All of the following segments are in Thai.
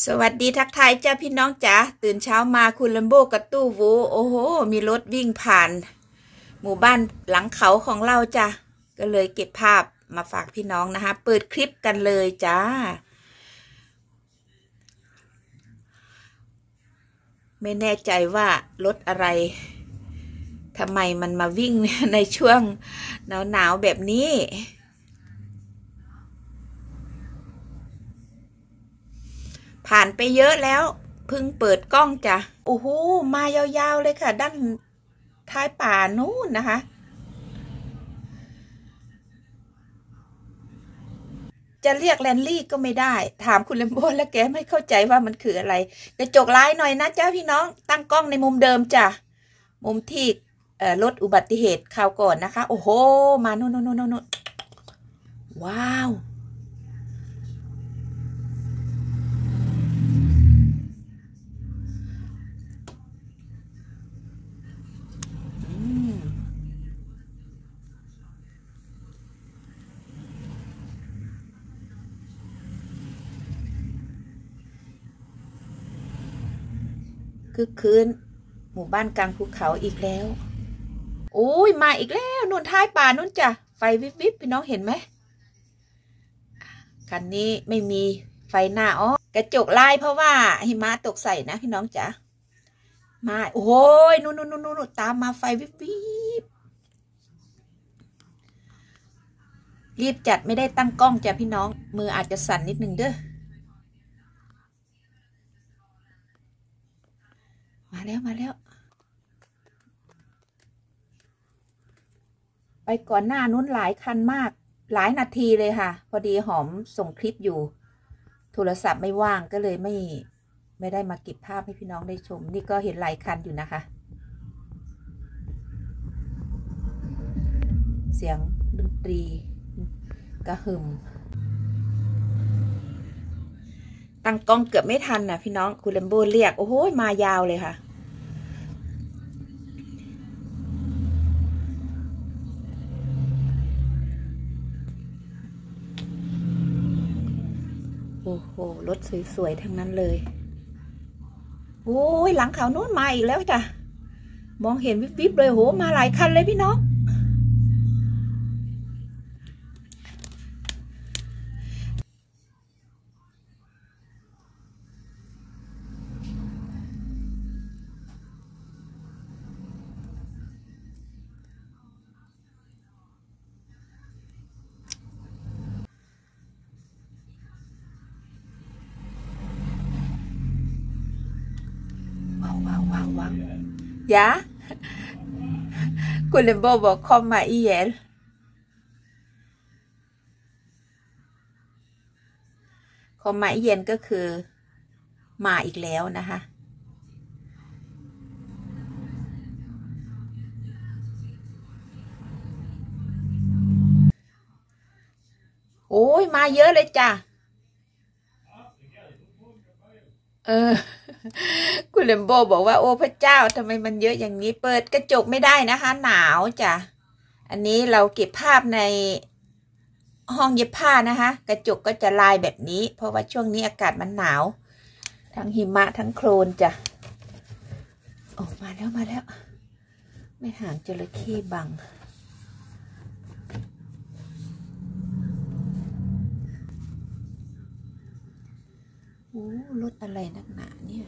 สวัสดีทักทายจ้าพี่น้องจ๋าตื่นเช้ามาคุณลัมโบกับตู้วูโอ้โหมีรถวิ่งผ่านหมู่บ้านหลังเขาของเราจ้ะก็เลยเก็บภาพมาฝากพี่น้องนะคะเปิดคลิปกันเลยจ้าไม่แน่ใจว่ารถอะไรทำไมมันมาวิ่งในช่วงหนาวแบบนี้ผ่านไปเยอะแล้วเพิ่งเปิดกล้องจ้ะโอ้โหมายาวๆเลยค่ะด้านท้ายป่านู้นนะคะจะเรียกแลนลี่ก็ไม่ได้ถามคุณเลมโบแล้วแกไม่เข้าใจว่ามันคืออะไรกระจกร้ายหน่อยนะจ้าพี่น้องตั้งกล้องในมุมเดิมจ้ะมุมที่ลดอุบัติเหตุคราวก่อนนะคะโอ้โหมาโน่นว้าวคือคืนหมู่บ้านกลางภูเขาอีกแล้วโอ้ยมาอีกแล้วนู่นท้ายป่านู่นจ้ะไฟวิบวิบพี่น้องเห็นไหมคันนี้ไม่มีไฟหน้าอ๋อกระจกลายเพราะว่าหิมะตกใส่นะพี่น้องจ๋ามาโอ้ยนู่นตามมาไฟวิบวิบรีบจัดไม่ได้ตั้งกล้องจ้ะพี่น้องมืออาจจะสั่นนิดนึงเด้อมาแล้วไปก่อนหน้านู้นหลายคันมากหลายนาทีเลยค่ะพอดีหอมส่งคลิปอยู่โทรศัพท์ไม่ว่างก็เลยไม่ได้มาเก็บภาพให้พี่น้องได้ชมนี่ก็เห็นหลายคันอยู่นะคะเสียงดนตรีกระหึ่มตั้งกล้องเกือบไม่ทันนะพี่น้องคุณเลมโบเรียกโอ้โหมายาวเลยค่ะโอ้โหรถสวยๆทั้งนั้นเลยโอ้ยหลังเขาโน้นมาอีกแล้วจ้ะมองเห็นวิบๆเลยโหมาหลายคันเลยพี่น้องว้าวยะคุณเลมโบบอกคอมมาอีเยลคอมมาอีเย็นก็คือมาอีกแล้วนะคะโอ้ยมาเยอะเลยจ้ะคุณเลมโบบอกว่าโอ้พระเจ้าทำไมมันเยอะอย่างนี้เปิดกระจกไม่ได้นะคะหนาวจ้ะอันนี้เราเก็บภาพในห้องเย็บผ้านะคะกระจกก็จะลายแบบนี้เพราะว่าช่วงนี้อากาศมันหนาวทั้งหิมะทั้งโคลนจ้ะออกมาแล้วไม่ห่างจระเข้บังโอ้รถอะไรนักหนาเนี่ย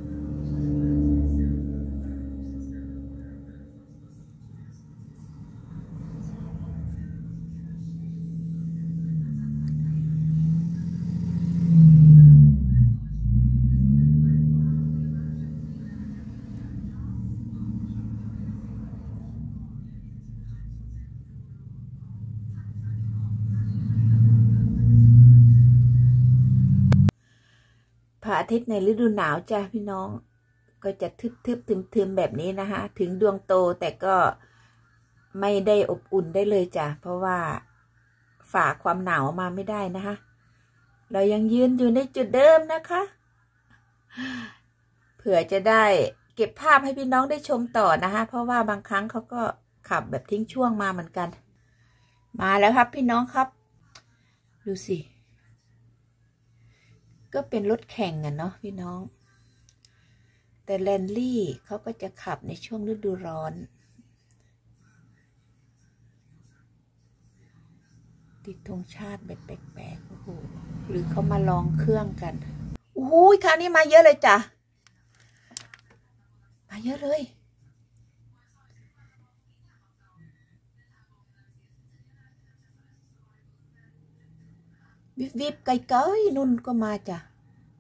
พระอาทิตย์ในฤดูหนาวจ้ะพี่น้องก็จะทึบทึมแบบนี้นะคะถึงดวงโตแต่ก็ไม่ได้อบอุ่นได้เลยจ้ะเพราะว่าฝ่าความหนาวมาไม่ได้นะคะเรายังยืนอยู่ในจุดเดิมนะคะเผื่อจะได้เก็บภาพให้พี่น้องได้ชมต่อนะคะเพราะว่าบางครั้งเขาก็ขับแบบทิ้งช่วงมาเหมือนกันมาแล้วครับพี่น้องครับดูสิก็เป็นรถแข่งอะเนาะพี่น้องแต่แลนลี่เขาก็จะขับในช่วงฤดูร้อนติดธงชาติแบบแปลกๆโอ้โหหรือเขามาลองเครื่องกันโอ้ยคราวนี้มาเยอะเลยจ้ะมาเยอะเลยวิบไกลๆนุ่นก็มาจ้ะ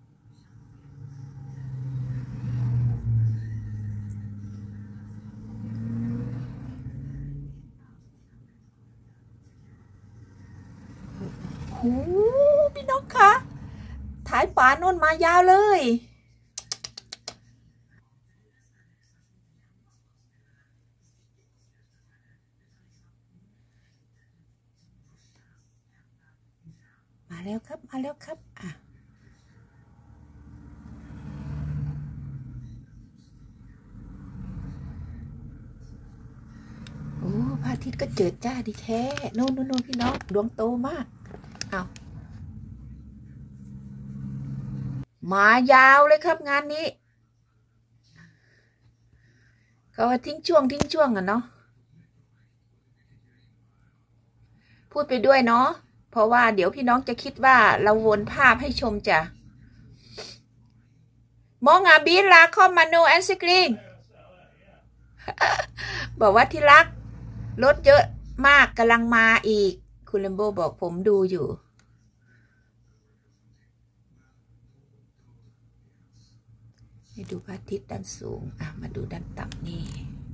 โอ้พี่น้องคะท้ายป่านุ่นมายาวเลยมาแล้วครับมาแล้วครับอ่ะโอ้พระอาทิตย์ก็เจิดจ้าดีแท้นู่นพี่น้องดวงโตมากเอามายาวเลยครับงานนี้เขาว่าทิ้งช่วงอะเนาะพูดไปด้วยเนาะเพราะว่าเดี๋ยวพี่น้องจะคิดว่าเราวนภาพให้ชมจ้ะมองบีลาคอมมาโนแอนซิกลิงบอกว่าที่รักรถเยอะมากกำลังมาอีกคุณเลมโบบอกผมดูอยู่ให้ดูพระอาทิตย์ด้านสูงอ่ะมาดูด้านต่ำนี่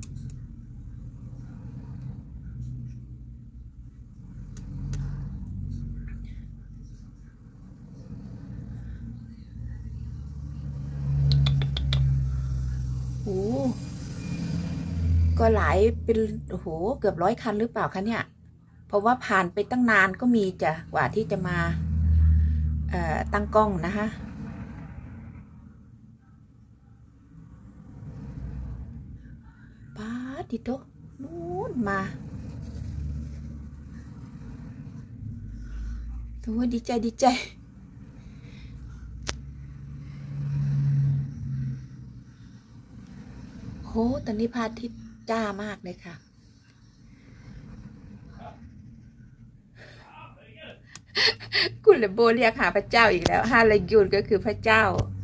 โอ้ก็หลายเป็นโอ้โหเกือบ100 คันหรือเปล่าคะเนี่ยเพราะว่าผ่านไปตั้งนานก็มีจ้ะกว่าที่จะมาตั้งกล้องนะคะป้าดิโตนู้นมาโอ้ดีใจโอ้ตอนนี้พระอาทิตย์จ้ามากเลยค่ะคุณเลโบเรียกหาพระเจ้าอีกแล้วฮาเลยูนก็คือพระเจ้า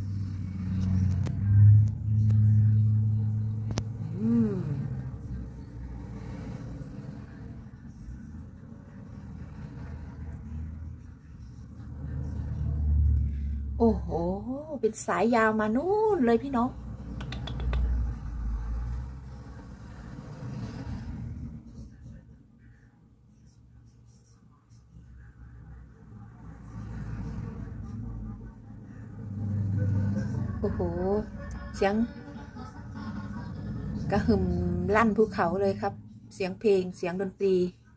โอ้โหเป็นสายยาวมานู่นเลยพี่น้องโอ้โหเสียงกระหึ่มลั่นภูเขาเลยครับเสียงเพลงเสียงดนตรี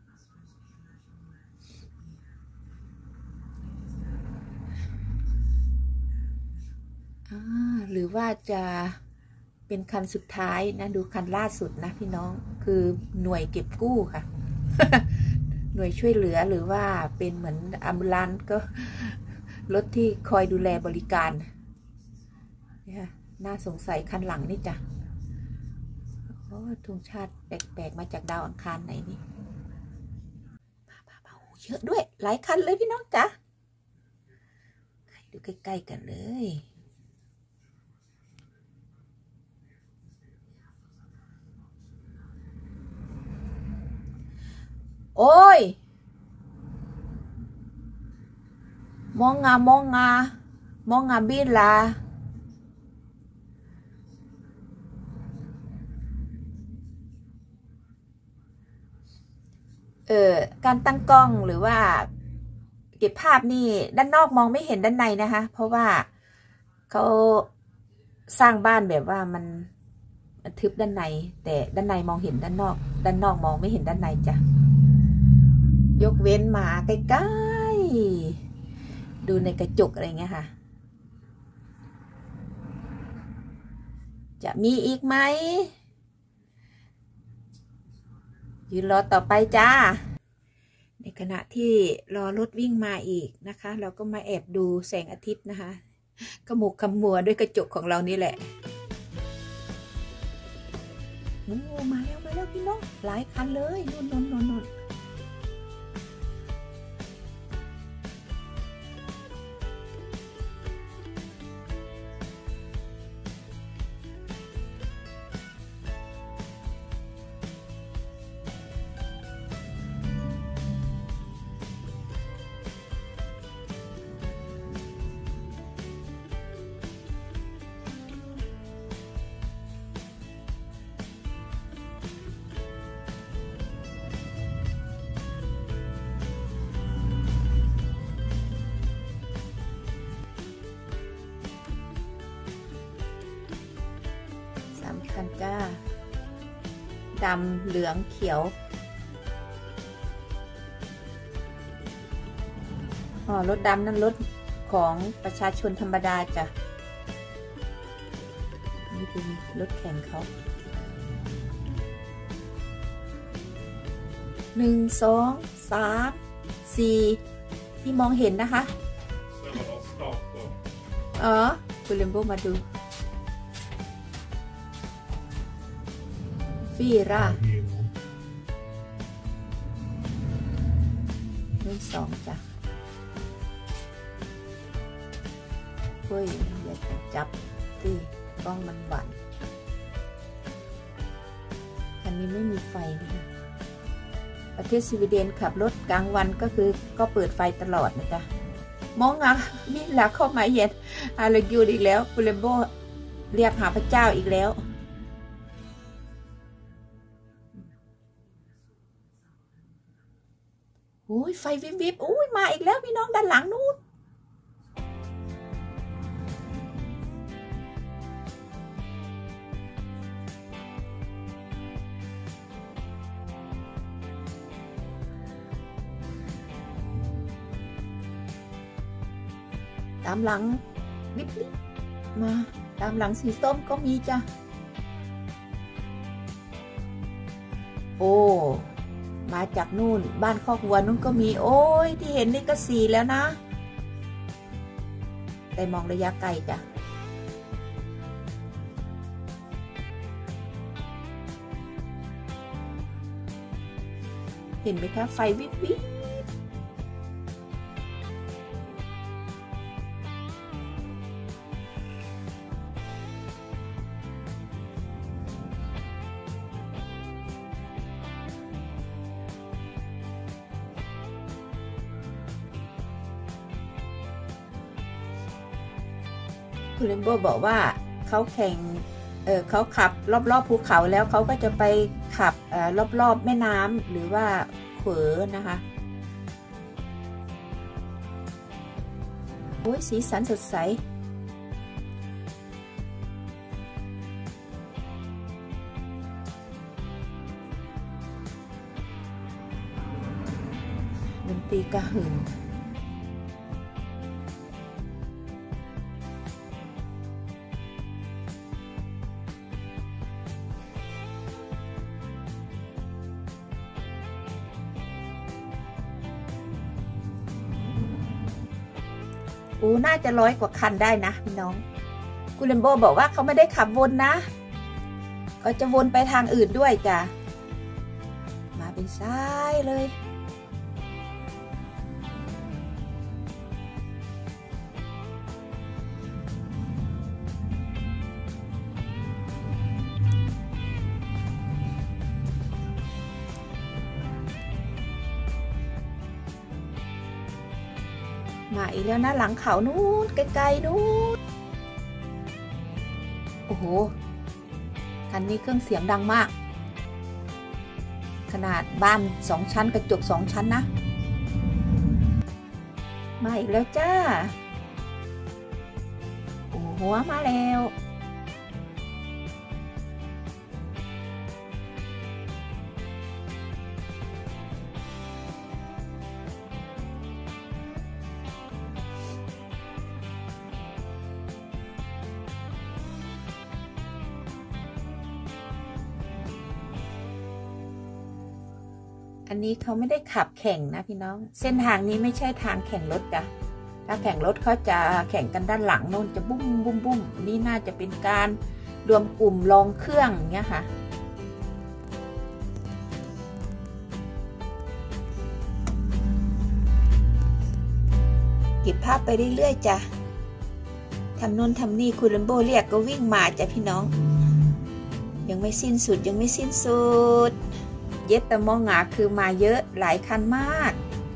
หรือว่าจะเป็นคันสุดท้ายนะดูคันล่าสุดนะพี่น้องคือหน่วยเก็บกู้ค่ะ หน่วยช่วยเหลือหรือว่าเป็นเหมือนอัมบูลันซ์ก็รถที่คอยดูแลบริการเนี่ยน่าสงสัยคันหลังนี่จ้ะโอ้ธงชาติแปลกๆมาจากดาวอังคารไหนนี่เยอะด้วยหลายคันเลยพี่น้องจ้ะดูใกล้ๆกันเลยโอ้ยมองงบินลาการตั้งกล้องหรือว่าเก็บภาพนี่ด้านนอกมองไม่เห็นด้านในนะคะเพราะว่าเขาสร้างบ้านแบบว่ามันทึบด้านในแต่ด้านในมองเห็นด้านนอกมองไม่เห็นด้านในจ้ะยกเว้นมาใกล้ๆดูในกระจกอะไรเงี้ยค่ะจะมีอีกไหมยืนรอต่อไปจ้าในขณะที่รอรถวิ่งมาอีกนะคะ เราก็มาแอบดูแสงอาทิตย์นะคะขมุกขมัวด้วยกระจกของเรานี่แหละโอ้มาแล้วพี่น้องหลายคันเลยนู่นคันจ้าดำเหลืองเขียวรถดำนั่นรถของประชาชนธรรมดาจ้ะนี่เป็นรถแข่งเขา1 2 3 4ที่มองเห็นนะคะคุณเลมโบมาดู4จ้ะเฮ้ยอย่าจับสิกล้องมันบั่นอันนี้ไม่มีไฟนะคะประเทศสวีเดนขับรถกลางวันก็เปิดไฟตลอดนะจ๊ะมองอ่ะมีหลักเข้ามาเย็นอะไรอยู่อีกแล้วปุเรมโบเรียกหาพระเจ้าอีกแล้วโอ้ยไฟวิบอุ้ยมาอีกแล้วพี่น้องด้านหลังนู้นตามหลังวิบมาตามหลังสีส้มก็มีจ้ะโอ้มาจากนู่นบ้านคอกวัวนู้นก็มีโอ้ยที่เห็นนี่ก็4แล้วนะแต่มองระยะไกลจ้ะเห็นไหมคะไฟวิบคุณเลมโบบอกว่าเขาแข่งเขาขับรอบภูเขาแล้วเขาก็จะไปขับรอบแม่น้ำหรือว่าเขวนะคะโอ้ยสีสันสดใสดนตรีกระหึ่มน่าจะ100 กว่าคันได้นะพี่น้องคุณเลมโบบอกว่าเขาไม่ได้ขับวนนะก็จะวนไปทางอื่นด้วยจ้ะมาเป็นซ้ายเลยมาอีกแล้วนะหลังเขานู้นไกลๆนู้นโอ้โหคันนี้เครื่องเสียงดังมากขนาดบ้าน2 ชั้นกระจก2 ชั้นนะมาอีกแล้วจ้าโอ้โหมาแล้วอันนี้เขาไม่ได้ขับแข่งนะพี่น้องเส้นทางนี้ไม่ใช่ทางแข่งรถจ้ะถ้าแข่งรถเขาจะแข่งกันด้านหลังโน่นจะบุ้มบุ้มบุ้มนี่น่าจะเป็นการรวมกลุ่มลองเครื่องเงี้ยค่ะเก็บภาพไปเรื่อยๆจ้ะทำนู่นทำนี่คุณลัมโบเรียกก็วิ่งมาจ้ะพี่น้องยังไม่สิ้นสุดยังไม่สิ้นสุดเย็ดตะมองหงาคือมาเยอะหลายคันมาก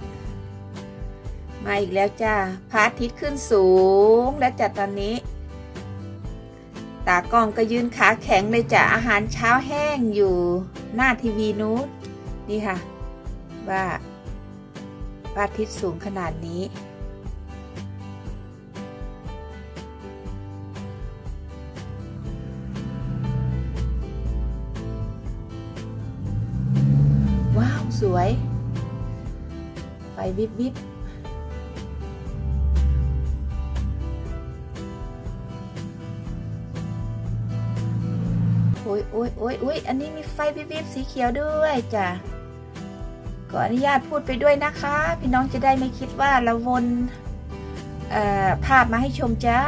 มาอีกแล้วจ้าพระอาทิตย์ขึ้นสูงแล้วจ้ะตอนนี้ตากล้องก็ยืนขาแข็งเลยจ้ะอาหารเช้าแห้งอยู่หน้าทีวีนู้นนี่ค่ะว่าพระอาทิตย์สูงขนาดนี้ว้าวสวยไฟวิบวิบโอ้ยอันนี้มีไฟวิบวิบสีเขียวด้วยจ้ะขออนุญาตพูดไปด้วยนะคะพี่น้องจะได้ไม่คิดว่าเราวนภาพมาให้ชมจ้า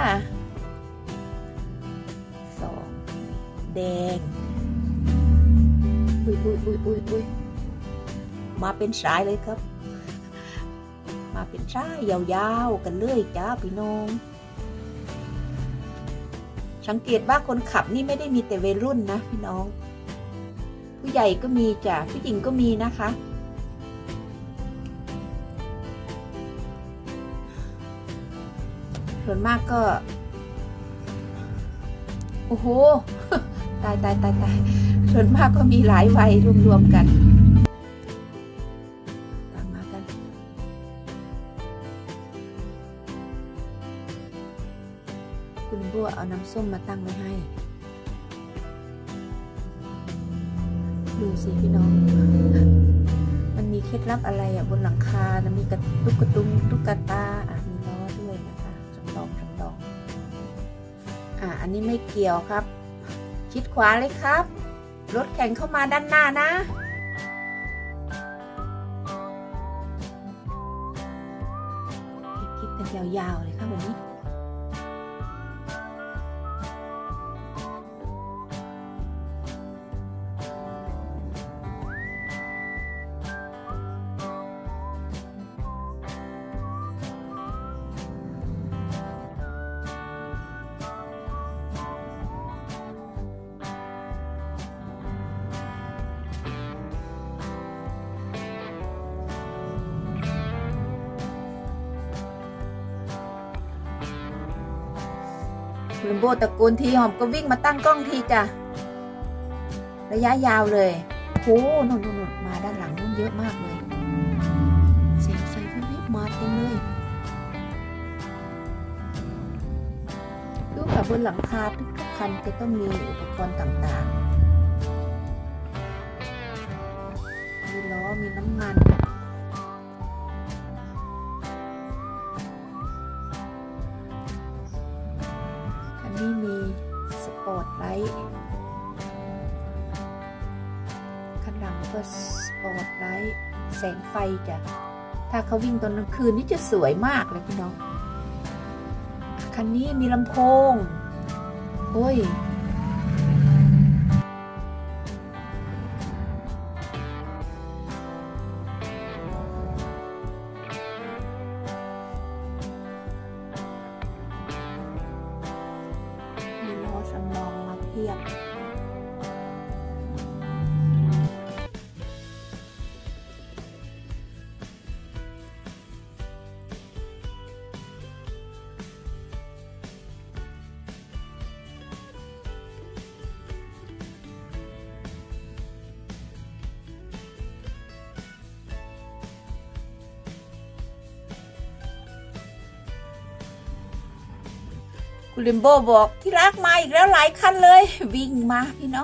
2แดงอุ้ยมาเป็นสายเลยครับมาเป็นสายยาวๆกันเลยจ้าพี่น้องสังเกตว่าคนขับนี่ไม่ได้มีแต่วัยรุ่นนะพี่น้องผู้ใหญ่ก็มีจ้ะผู้หญิงก็มีนะคะส่วนมากก็โอ้โหตายส่วนมากก็มีหลายวัยรวมๆกันตามมากันคุณบัวเอาน้ำส้มมาตั้งไว้ให้ดูสิพี่น้องมันมีเคล็ดลับอะไรอ่ะบนหลังคานะมีตุ๊กตามีล้อด้วยนะคะจำลองอันนี้ไม่เกี่ยวครับชิดขวาเลยครับรถแข่งเข้ามาด้านหน้านะคลิปกันยาวๆเลยครับวันนี้ลัมโบตะโกนทีหอมก็วิ่งมาตั้งกล้องทีจ้ะระยะยาวเลยโอ้นนมาด้านหลังนู่นเยอะมากเลยเสียงไฟวิบมาเต็มเลยดูค่ะบนหลังคาทุกคันจะต้องมีอุปกรณ์ต่างๆมีล้อมีน้ำมันนี่มีสปอตไลท์ข้างหลังก็สปอตไลท์แสงไฟจ้ะถ้าเขาวิ่งตอนกลางคืนนี่จะสวยมากเลยพี่น้องคันนี้มีลำโพงโอ้ยสำรองมาเพียบคุณลิมโบบอกที่รักมาอีกแล้วหลายคันเลยวิ่งมาพี่น้อง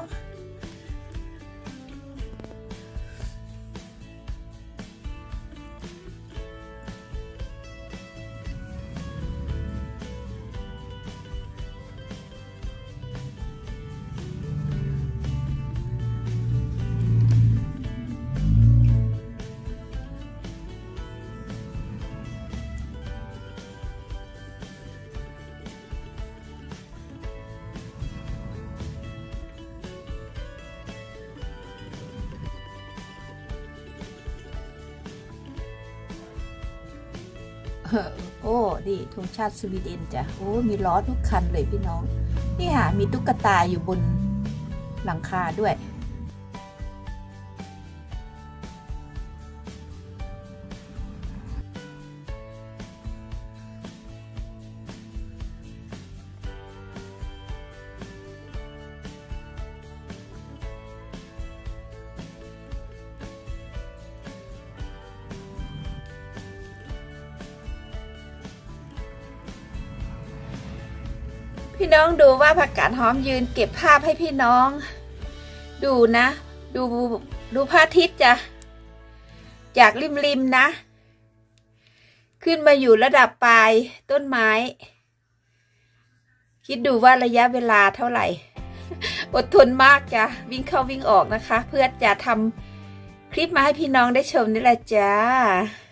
คโอ้ดิธงชาติสวีเดนจ้ะโอ้มีล้อทุกคันเลยพี่น้องนี่ค่ะมีตุ๊กตาอยู่บนหลังคาด้วยพี่น้องดูว่าผักกาดหอมยืนเก็บภาพให้พี่น้องดูนะดูพระอาทิตย์จ้ะจากริมนะขึ้นมาอยู่ระดับปลายต้นไม้คิดดูว่าระยะเวลาเท่าไหร่อดทนมากจ้ะวิ่งเข้าวิ่งออกนะคะเพื่อจะทำคลิปมาให้พี่น้องได้ชมนี่แหละจ้า